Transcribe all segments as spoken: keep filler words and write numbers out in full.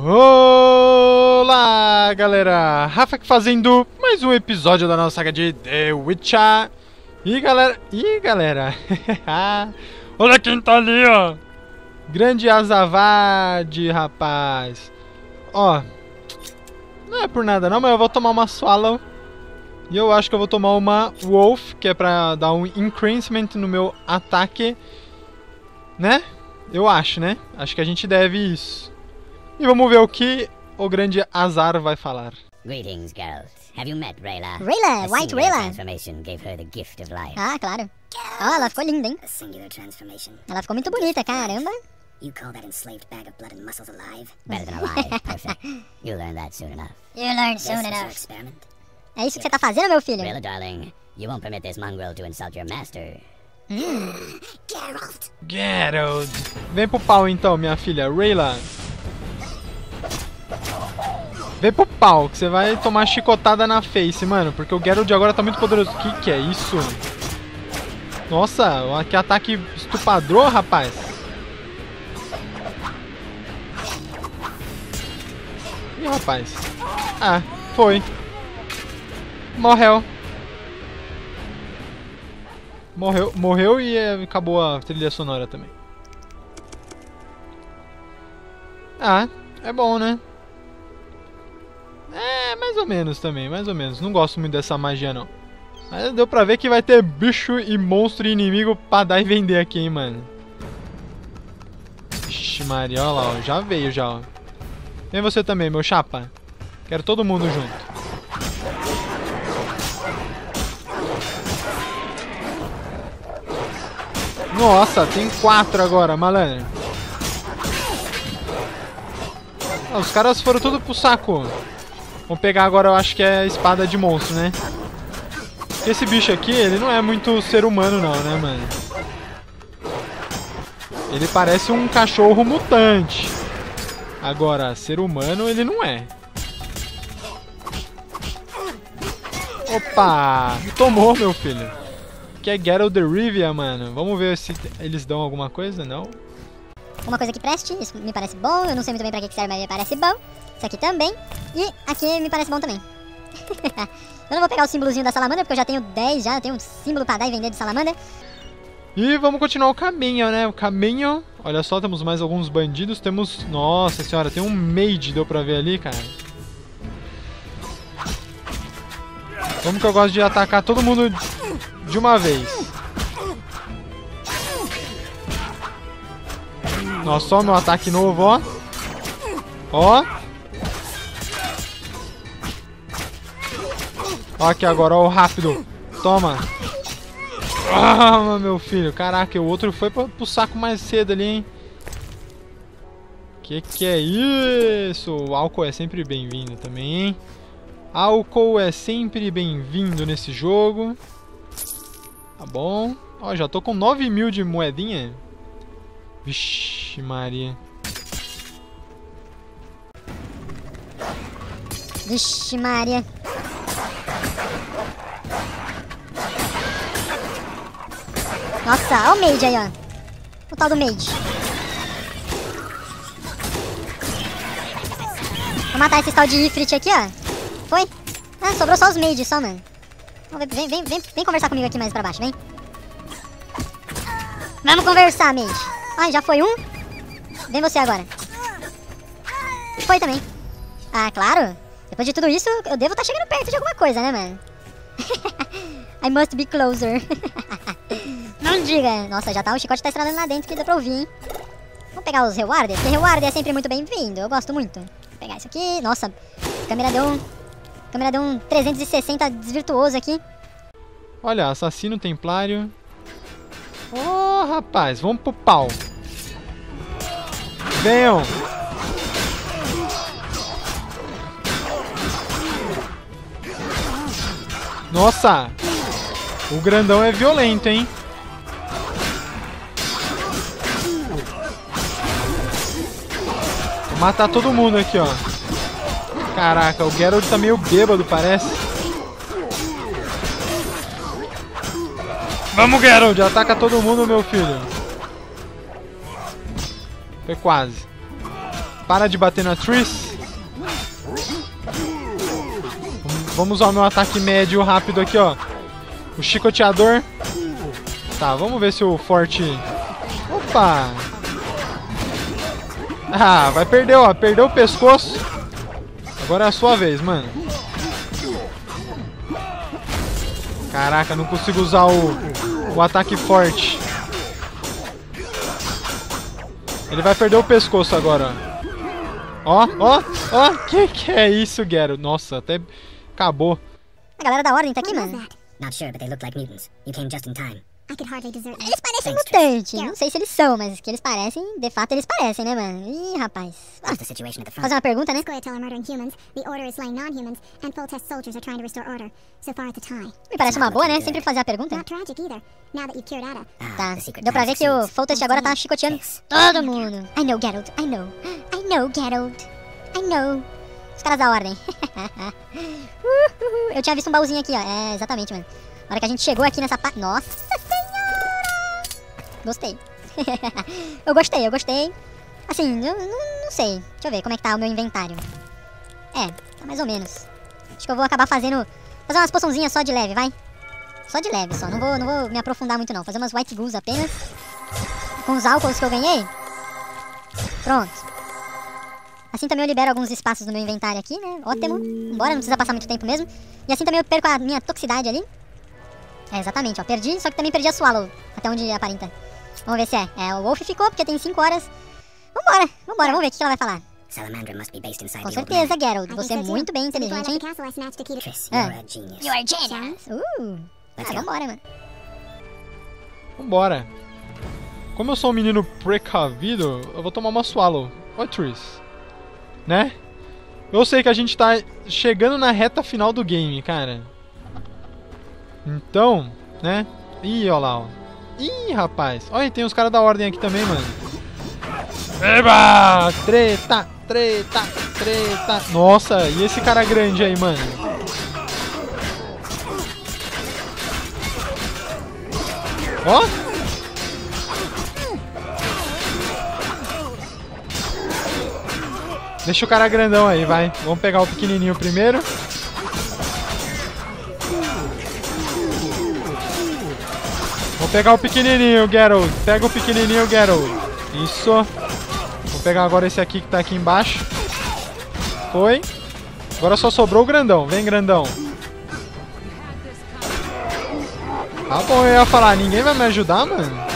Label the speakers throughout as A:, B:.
A: Olá, galera! Rafa aqui fazendo mais um episódio da nossa saga de The Witcher. E galera, e galera, olha quem tá ali, ó! Grande Azavad, rapaz! Ó, não é por nada não, mas eu vou tomar uma Swallow. E eu acho que eu vou tomar uma Wolf, que é pra dar um increasement no meu ataque. Né? Eu acho, né? Acho que a gente deve isso. E vamos ver o que o grande Azar vai falar.
B: Greetings, Geralt. Have you met Rayla?
C: Rayla,
B: A
C: White
B: singular
C: Rayla.
B: transformation gave her the gift of life.
C: Ah, claro. Ó, ela ficou linda, hein?
D: A singular transformation.
C: Ela ficou muito bonita, caramba.
D: You call that enslaved bag of blood and muscles alive?
B: Better than alive. Perfect. You'll learn that soon enough.
C: You learn
D: This
C: soon
D: is our
C: enough.
D: experiment.
C: É isso que você tá fazendo, meu filho?
B: Rayla, darling, you won't permit this mongrel to insult your master.
D: Geralt!
A: Geralt! Vem pro pau então, minha filha. Rayla. Vem pro pau, que você vai tomar chicotada na face, mano. Porque o Geralt agora tá muito poderoso. O que que é isso? Nossa, que ataque estuprador, rapaz. Ih, rapaz. Ah, foi. Morreu. Morreu, morreu e é, acabou a trilha sonora também. Ah, é bom, né? É, mais ou menos também, mais ou menos. Não gosto muito dessa magia, não. Mas deu pra ver que vai ter bicho e monstro e inimigo pra dar e vender aqui, hein, mano. Ixi, Maria, olha lá, ó, já veio já, ó. Vem você também, meu chapa. Quero todo mundo junto. Nossa, tem quatro agora, malandro. Ah, os caras foram tudo pro saco. Vamos pegar agora, eu acho que é a espada de monstro, né? Esse bicho aqui, ele não é muito ser humano não, né, mano? Ele parece um cachorro mutante. Agora, ser humano ele não é. Opa! Tomou, meu filho. Que é Geralt de Rivia, mano. Vamos ver se eles dão alguma coisa, não?
C: Uma coisa que preste, isso me parece bom. Eu não sei muito bem pra que que serve, mas me parece bom. Isso aqui também. E aqui me parece bom também. Eu não vou pegar o símbolozinho da salamandra, porque eu já tenho dez já. Eu tenho um símbolo pra dar e vender de salamandra.
A: E vamos continuar o caminho, né? O caminho. Olha só, temos mais alguns bandidos. Temos... Nossa senhora, tem um mage, deu pra ver ali, cara. Vamos que eu gosto de atacar todo mundo de uma vez. Nossa, só meu ataque novo, ó. Ó. Ó aqui agora, ó o rápido. Toma. Ah, meu filho. Caraca, o outro foi pro, pro saco mais cedo ali, hein. Que que é isso? O álcool é sempre bem-vindo também, hein. Álcool é sempre bem-vindo nesse jogo. Tá bom. Ó, já tô com nove mil de moedinha. Vixe, Maria.
C: Vixe, Maria. Nossa, olha o mage aí, ó. O tal do mage. Vou matar esse tal de Ifrit aqui, ó. Foi? Ah, sobrou só os mages, só, mano. Vem, vem, vem, vem, vem conversar comigo aqui mais pra baixo, vem. Vamos conversar, mage. Ai, já foi um? Vem você agora. Foi também. Ah, claro. Depois de tudo isso, eu devo estar chegando perto de alguma coisa, né, mano? I must be closer. Não diga. Nossa, já tá, o chicote tá estralando lá dentro que dá pra ouvir, hein. Vamos pegar os rewards, porque reward é sempre muito bem-vindo. Eu gosto muito. Vou pegar isso aqui. Nossa, a câmera deu um... A câmera deu um trezentos e sessenta desvirtuoso aqui.
A: Olha, assassino templário. Oh, rapaz, vamos pro pau. Venham. Nossa, o grandão é violento, hein. Vou matar todo mundo aqui, ó. Caraca, o Geralt tá meio bêbado, parece. Vamos, Geralt, ataca todo mundo, meu filho. Foi quase. Para de bater na Triss. Vamos usar o meu ataque médio rápido aqui, ó. O chicoteador. Tá, vamos ver se o forte... Opa! Ah, vai perder, ó. Perdeu o pescoço. Agora é a sua vez, mano. Caraca, não consigo usar o, o ataque forte. Ele vai perder o pescoço agora, ó. Ó, ó, ó. Que que é isso, Gero? Nossa, até acabou.
C: A galera da ordem tá aqui,
D: What was
C: mano.
D: that? Not sure, but they looked like mutants. You came just in time.
E: I could hardly desert them.
C: Eles parecem
D: Thanks,
C: mutantes. Não sei se eles são, mas que eles parecem, de fato eles parecem, né, mano? Ih, rapaz. Ah,
D: What's the situation at the front?
C: fazer uma pergunta, né?
E: Squaretel are murdering humans, the Order is slaying non-humans, and Foltest soldiers are trying to restore order. So far it's a tie.
C: Me parece uma boa, né? Sempre fazer a pergunta.
E: Not tragic either, now that you've cured Ada.
D: Ah,
C: Tá,
D: the secret
C: deu pra
D: plan
C: ver que o
D: succeeds.
C: Foltest agora tá chicoteando
D: Yes.
C: todo mundo. I know, Geralt. I know. I know, Geralt. I know. Os caras da ordem. Uhuhu. Eu tinha visto um baúzinho aqui, ó. É, exatamente, mano. Na hora que a gente chegou aqui nessa parte... Nossa senhora! Gostei. Eu gostei, eu gostei. Assim, eu não, não sei. Deixa eu ver como é que tá o meu inventário. É, tá mais ou menos. Acho que eu vou acabar fazendo... Fazer umas poçãozinhas só de leve, vai. Só de leve, só. Não vou, não vou me aprofundar muito, não. Fazer umas white goose apenas. Com os álcools que eu ganhei. Pronto. Assim também eu libero alguns espaços no meu inventário aqui, né? Ótimo. Embora, não precisa passar muito tempo mesmo. E assim também eu perco a minha toxicidade ali. É, exatamente, ó. Perdi, só que também perdi a Swallow. Até onde aparenta. Vamos ver se é. É, o Wolf ficou, porque tem cinco horas. Vambora, vambora, vamos ver o que ela vai falar.
D: Salamandra must be based inside
C: Com
D: the old
C: certeza,
D: man.
C: Geralt.
E: I
C: Você é
E: think so,
C: muito
E: too.
C: bem
E: So before I
C: inteligente,
E: left
C: hein?
E: the castle, I snatched a key to...
D: Triss,
C: Ah.
D: you're a genius.
C: You are genius. Uh.
D: Let's
C: Ah,
D: go.
C: vambora, mano.
A: Vambora. Como eu sou um menino precavido, eu vou tomar uma Swallow. Ó, Triss. Né? Eu sei que a gente tá chegando na reta final do game, cara. Então, né? Ih, ó lá, ó. Ih, rapaz. Olha, tem os caras da ordem aqui também, mano. Eba! Treta, treta, treta. Nossa, e esse cara grande aí, mano? Ó. Deixa o cara grandão aí, vai. Vamos pegar o pequenininho primeiro. Vou pegar o pequenininho, Geralt. Pega o pequenininho, Geralt. Isso. Vou pegar agora esse aqui que tá aqui embaixo. Foi. Agora só sobrou o grandão. Vem, grandão. Tá bom, eu ia falar. Ninguém vai me ajudar, mano?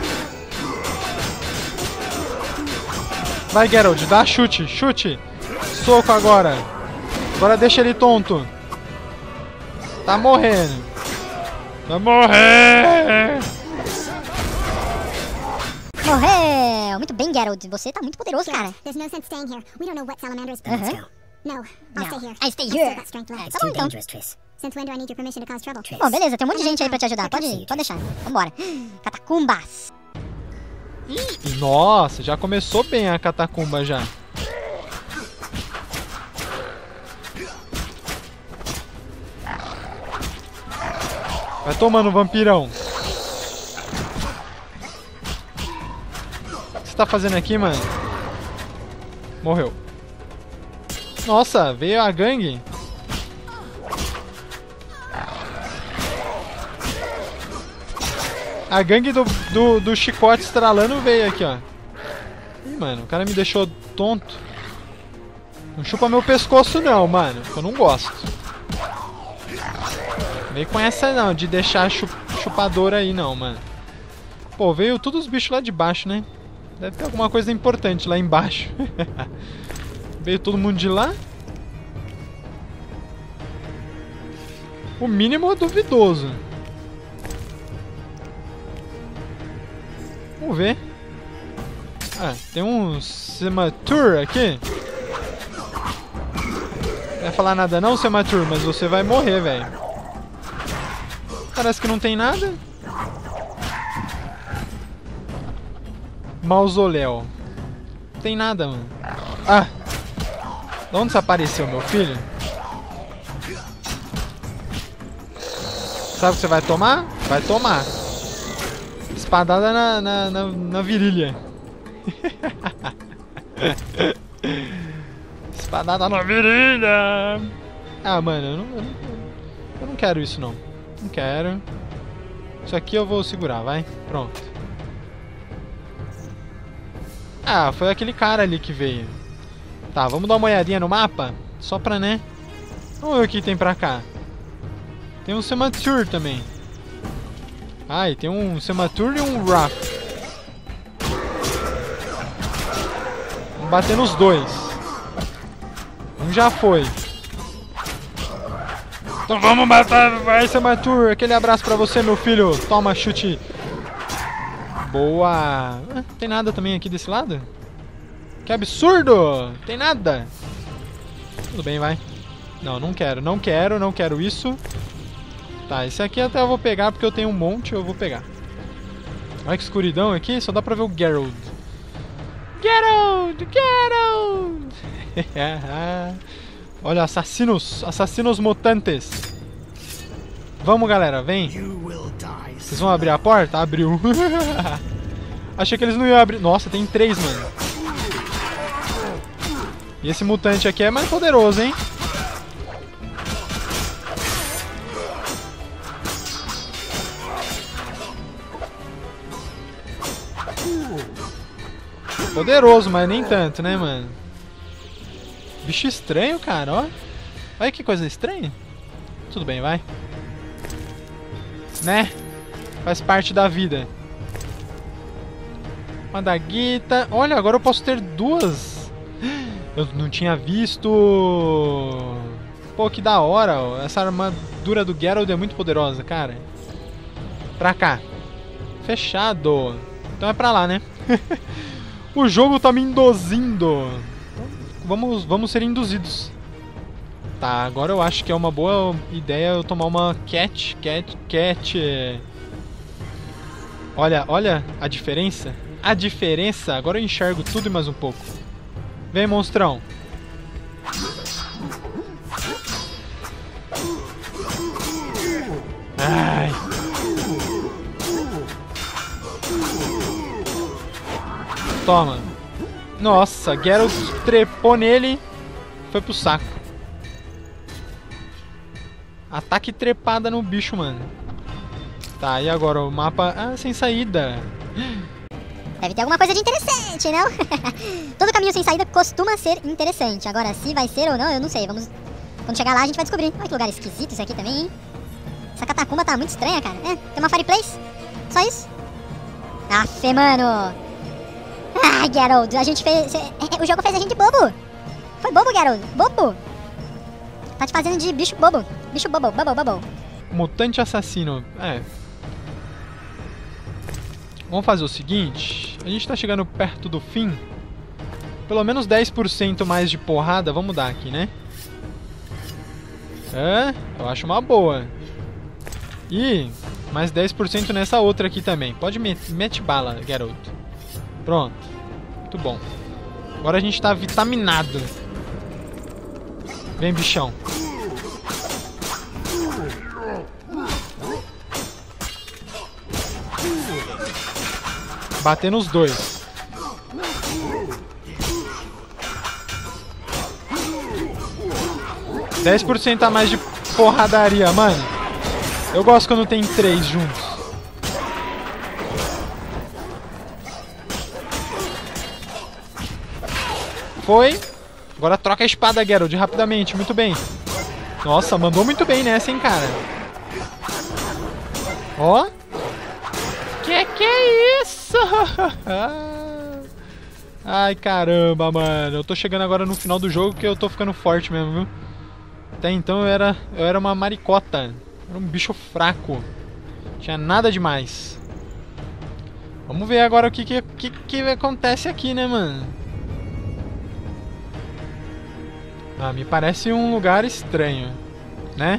A: Vai, Geralt. Dá chute. Chute. Soco agora. Agora deixa ele tonto. Tá morrendo. Vai morrer!
C: Morreu! Muito bem, Geralt. Você tá muito poderoso, cara.
E: There's no sense staying here. We don't know what Salamander is...
C: Aham.
D: Let's go.
E: No, I'll stay
C: Não,
E: here.
C: I stay
E: I've still
C: here.
E: got strength left.
D: It's
C: Tá
D: too
C: bom, então.
D: dangerous, Triss.
E: Since when do I need your permission to cause trouble?
D: Triss.
C: Bom, beleza. Tem um monte de gente aí pra te ajudar. Pode, pode deixar. Vambora. Catacumbas.
A: Ih, nossa, já começou bem a catacumba já. Vai tomando, vampirão. O que você tá fazendo aqui, mano? Morreu. Nossa, veio a gangue. A gangue do, do, do chicote estralando veio aqui, ó. Ih, mano, o cara me deixou tonto. Não chupa meu pescoço não, mano. Eu não gosto. Vem com essa não, de deixar chup, chupador aí não, mano. Pô, veio todos os bichos lá de baixo, né? Deve ter alguma coisa importante lá embaixo. Veio todo mundo de lá. O mínimo é duvidoso. Vamos ver. Ah, tem um Sematur aqui. Não vai falar nada não, Sematur, mas você vai morrer, velho. Parece que não tem nada. Mausoléu. Não tem nada, mano. Ah! De onde você apareceu, meu filho? Sabe o que você vai tomar? Vai tomar. Espadada na, na, na, na virilha. Espadada na virilha. Ah, mano, eu não, eu, não, eu não quero isso, não. Não quero. Isso aqui eu vou segurar, vai. Pronto. Ah, foi aquele cara ali que veio. Tá, vamos dar uma olhadinha no mapa. Só pra, né? Vamos ver o que tem pra cá. Tem um Sematur também. Ah, e tem um Sematur e um Wrath. Vamos bater nos dois. Um já foi. Então vamos matar. Vai, Sematur. Aquele abraço pra você, meu filho. Toma, chute. Boa. Ah, tem nada também aqui desse lado? Que absurdo. Tem nada. Tudo bem, vai. Não, não quero. Não quero, não quero isso. Tá, esse aqui até eu vou pegar porque eu tenho um monte, eu vou pegar. Olha que escuridão aqui, só dá pra ver o Geralt. Geralt! Geralt! Olha, assassinos, assassinos mutantes. Vamos, galera, vem. Vocês vão abrir a porta? Abriu. Achei que eles não iam abrir. Nossa, tem três, mano. E esse mutante aqui é mais poderoso, hein? Poderoso, mas nem tanto, né, mano? Bicho estranho, cara, ó. Olha que coisa estranha. Tudo bem, vai. Né? Faz parte da vida. Uma daguita. Olha, agora eu posso ter duas. Eu não tinha visto. Pô, que da hora, ó. Essa armadura do Geralt é muito poderosa, cara. Pra cá. Fechado. Então é pra lá, né? O jogo tá me induzindo. Vamos, vamos ser induzidos. Tá, agora eu acho que é uma boa ideia eu tomar uma cat, cat, cat. Olha, olha a diferença. A diferença. Agora eu enxergo tudo e mais um pouco. Vem, monstrão. Ai. Toma. Nossa, Geralt trepou nele. Foi pro saco. Ataque trepada no bicho, mano. Tá, e agora o mapa... Ah, sem saída.
C: Deve ter alguma coisa de interessante, não? Todo caminho sem saída costuma ser interessante. Agora, se vai ser ou não, eu não sei. Vamos... Quando chegar lá, a gente vai descobrir. Olha que lugar esquisito isso aqui também, hein? Essa catacumba tá muito estranha, cara. É, tem uma fireplace. Só isso. Aff, mano. Ah, Geralt, a gente fez... O jogo fez a gente bobo. Foi bobo, Geralt. Bobo. Tá te fazendo de bicho bobo. Bicho bobo, bobo, bobo.
A: Mutante assassino. É. Vamos fazer o seguinte. A gente tá chegando perto do fim. Pelo menos dez por cento mais de porrada. Vamos dar aqui, né? É, eu acho uma boa. E mais dez por cento nessa outra aqui também. Pode met mete bala, Geralt. Pronto. Muito bom. Agora a gente tá vitaminado. Vem, bichão. Bater nos dois. dez por cento a mais de porradaria, mano. Eu gosto quando tem três juntos. Foi. Agora troca a espada, Geralt, rapidamente. Muito bem. Nossa, mandou muito bem nessa, hein, cara. Ó. Que que é isso? Ai, caramba, mano. Eu tô chegando agora no final do jogo que eu tô ficando forte mesmo, viu? Até então eu era, eu era uma maricota. Era um bicho fraco. Tinha nada demais. Vamos ver agora o que que, que, que acontece aqui, né, mano? Ah, me parece um lugar estranho, né?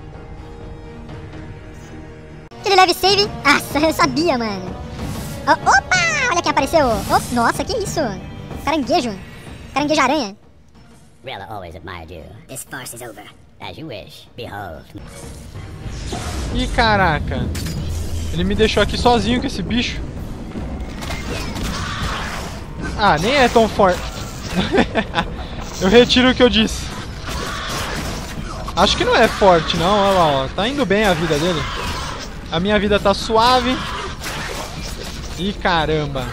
C: Ele leve save. Nossa, eu sabia, mano. Oh, opa! Olha quem apareceu. Oh, nossa, que isso? Caranguejo. Caranguejo aranha.
B: Rayla always admired you.
D: This farce is over.
B: As you wish. Behold.
A: Ih, caraca. Ele me deixou aqui sozinho com esse bicho. Ah, nem é tão forte. Eu retiro o que eu disse. Acho que não é forte, não. Olha lá, ó. Tá indo bem a vida dele. A minha vida tá suave. Ih, caramba.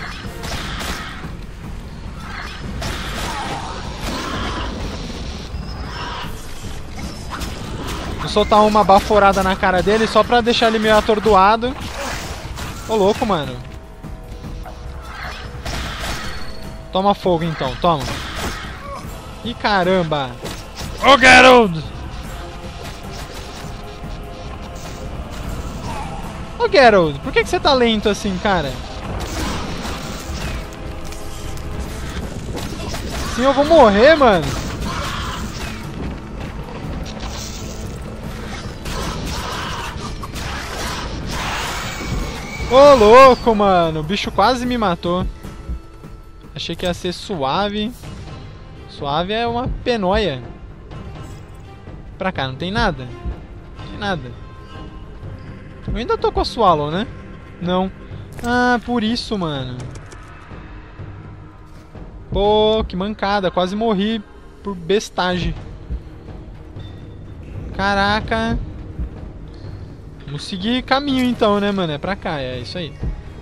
A: Vou soltar uma baforada na cara dele só pra deixar ele meio atordoado. Ô, louco, mano. Toma fogo, então. Toma. Ih, caramba. Ô, Geralt! Ô, Geralt, por que que você tá lento assim, cara? Sim, eu vou morrer, mano. Ô, louco, mano. O bicho quase me matou. Achei que ia ser suave. Suave é uma penóia. Pra cá, não tem nada. Não tem nada. Eu ainda tô com a Swallow, né? Não. Ah, por isso, mano. Pô, que mancada. Quase morri por bestagem. Caraca. Vamos seguir caminho então, né, mano? É pra cá, é isso aí.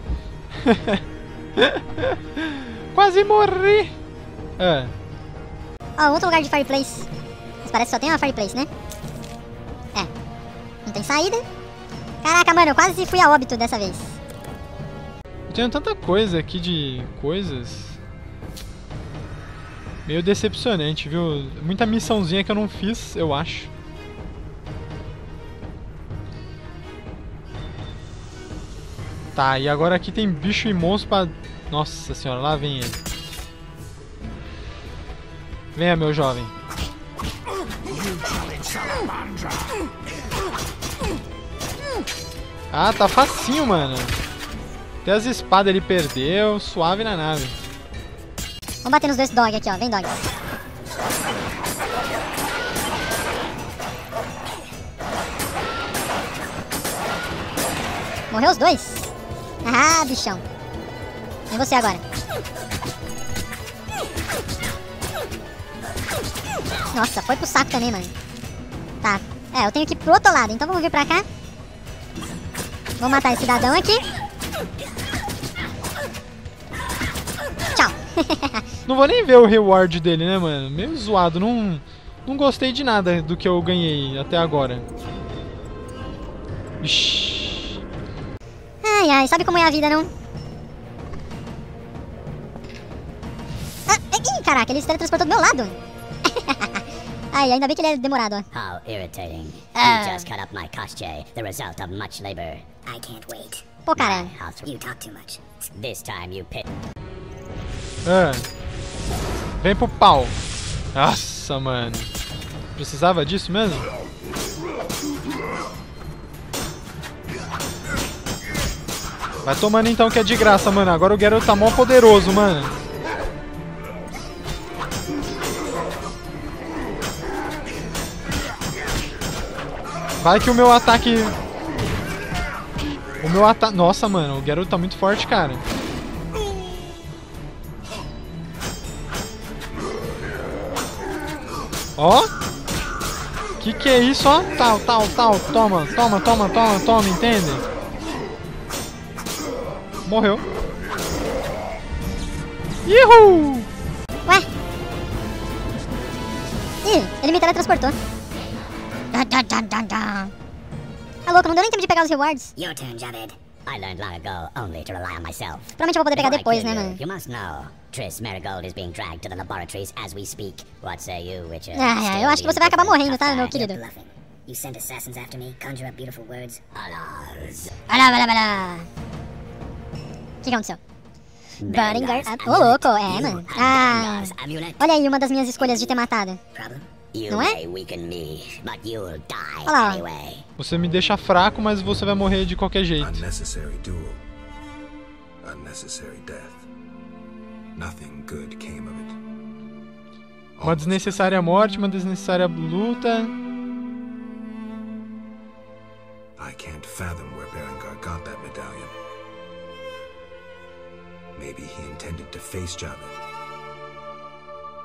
A: Quase morri. É.
C: Ó, outro lugar de fireplace. Mas parece que só tem uma fireplace, né? É. Não tem saída. Caraca, mano, eu quase fui a óbito dessa vez.
A: Eu tenho tanta coisa aqui de coisas. Meio decepcionante, viu? Muita missãozinha que eu não fiz, eu acho. Tá, e agora aqui tem bicho e monstro pra... Nossa senhora, lá vem ele. Venha, meu jovem. Ah, tá facinho, mano. Até as espadas ele perdeu, suave na nave.
C: Vamos bater nos dois dog aqui, ó. Vem, dog. Morreu os dois? Ah, bichão. E você agora? Nossa, foi pro saco também, mano. Tá. É, eu tenho que ir pro outro lado, então vamos vir pra cá. Vou matar esse cidadão aqui. Tchau.
A: Não vou nem ver o reward dele, né, mano? Meio zoado. Não, não gostei de nada do que eu ganhei até agora. Ixi.
C: Ai, ai, sabe como é a vida, não? Ah, ih, caraca, ele se teletransportou do meu lado. Ai, ainda bem que ele é demorado, ó.
B: How irritating.
C: Ah.
B: You just cut up my costume, the result of much labor.
D: I can't wait.
C: Pô, cara.
B: I'll th-
D: You talk too much.
B: This time you pit.
A: Ah. Vem pro pau. Nossa, mano. Precisava disso mesmo? Vai tomando então que é de graça, mano. Agora o Geralt tá mó poderoso, mano. Vai que o meu ataque... O meu ataque... Nossa, mano. O Geralt tá muito forte, cara. Ó. Que que é isso, ó? Tal, tal, tal. Toma, toma, toma, toma, toma. Entende? Morreu. Ihu!
C: Ué? Ih, ele me teletransportou. Dun, dun, dun, dun, dun. Tá louco, não deu nem tempo de pegar os rewards.
D: Your turn, Javed.
B: I learned long ago only to rely on myself.
C: Provavelmente eu vou poder pegar
B: Before I
C: depois, né,
B: kill you,
C: mano?
B: You must know, Triss Marigold is being dragged to the laboratories as we speak. What say you, Witcher?
C: Ah,
B: Still
C: eu acho que
B: the
C: você vai acabar
B: indifferent
C: morrendo, tá,
B: tough
C: meu
B: guy?
C: querido?
D: Bluffing. You send assassins after me, conjure up beautiful words.
B: Alas.
C: Olha, olha, olha. O que aconteceu? Burning Guard.
B: Berengar's
C: Ô, louco, é,
B: amulet.
C: mano.
B: You
C: Ah.
B: Berengar's amulet.
C: Olha aí uma das minhas escolhas de ter matado.
D: Problem?
B: You
C: Não é?
B: may weaken me, but you'll die
C: Olha lá, ó.
B: anyway.
A: Você me deixa fraco, mas você vai morrer de qualquer jeito.
F: Unnecessary duel. Unnecessary death. Nothing good came of it.
A: Uma desnecessária morte, uma desnecessária luta.
F: I can't fathom where Berengar got that medallion. Maybe he intended to face Javed.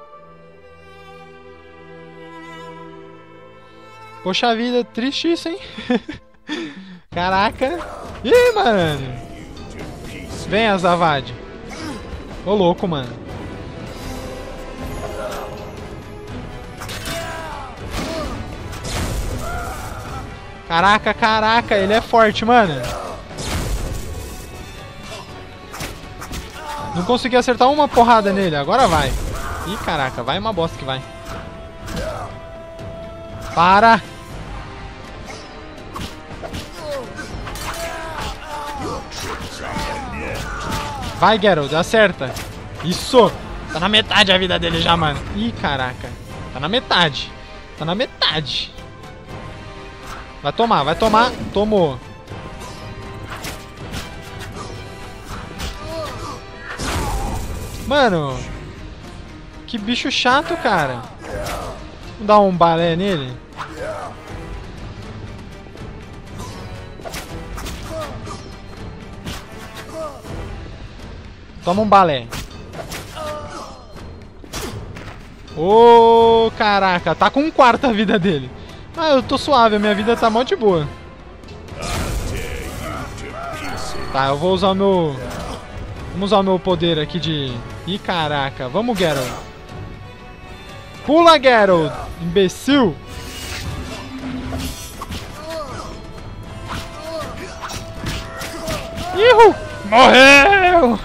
A: Poxa vida, triste isso, hein? Caraca. Ih, mano. Vem, Azavad. Ô, louco, mano. Caraca, caraca, ele é forte, mano. Não consegui acertar uma porrada nele, agora vai. Ih, caraca, vai uma bosta que vai. Para! Vai, Geralt, acerta. Isso! Tá na metade a vida dele já, mano. Ih, caraca. Tá na metade. Tá na metade. Vai tomar, vai tomar. Tomou. Mano. Que bicho chato, cara. Vamos dar um balé nele. Toma um balé. Ô, oh, caraca. Tá com um quarto a vida dele. Ah, eu tô suave. A minha vida tá mó de boa. Tá, eu vou usar o meu... Vamos usar o meu poder aqui de... Ih, caraca. Vamos, Geralt. Pula, Geralt. Imbecil. Ihu! Morreu!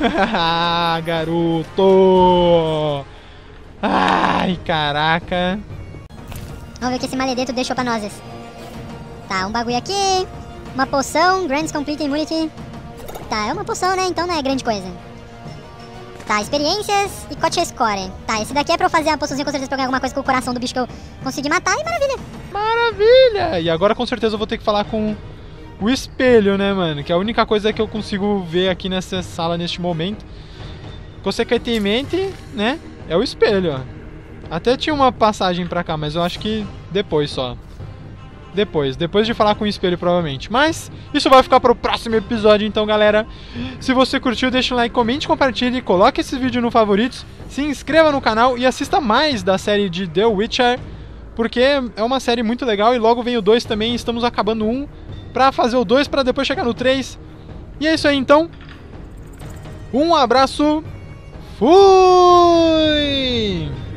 A: Garoto! Ai, caraca.
C: Vamos ver o que esse maledeto deixou pra nós. Tá, um bagulho aqui. Uma poção, Grants Complete Immunity. Tá, é uma poção, né? Então não é grande coisa. Tá, experiências e Coach Score. Tá, esse daqui é pra eu fazer a poçãozinha com certeza pra ganhar alguma coisa com o coração do bicho que eu consegui matar. E maravilha.
A: Maravilha! E agora com certeza eu vou ter que falar com o espelho, né, mano? Que é a única coisa que eu consigo ver aqui nessa sala neste momento. Consequentemente, né? É o espelho, ó. Até tinha uma passagem pra cá, mas eu acho que depois só. Depois, depois de falar com o espelho, provavelmente. Mas isso vai ficar pro próximo episódio, então, galera. Se você curtiu, deixa um like, comente, compartilhe, coloque esse vídeo no favoritos, se inscreva no canal e assista mais da série de The Witcher, porque é uma série muito legal e logo vem o dois também. Estamos acabando um pra fazer o dois, pra depois chegar no três. E é isso aí, então. Um abraço. Fui!